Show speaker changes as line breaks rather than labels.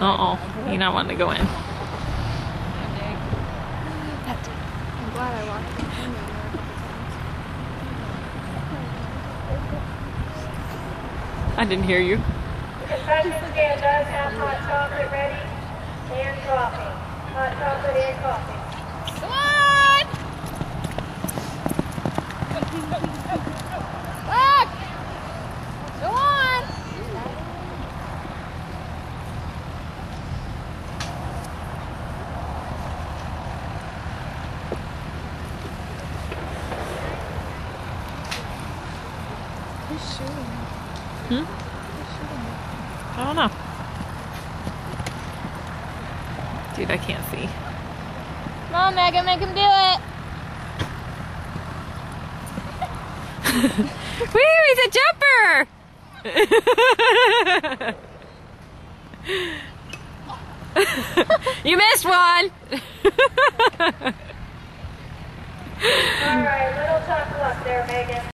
Uh-oh. You're not wanting to go in.
I'm glad I walked in there a couple times.
I didn't hear you.
The concession stand does have hot chocolate ready and coffee. Hot chocolate and coffee.
Come on! Back! Go on! Who's shooting?
Hmm? I don't know. Dude, I can't see.
Come on, Megan, make him do it!
Woo, he's a jumper! You missed one!
All right, little tough luck there, Megan.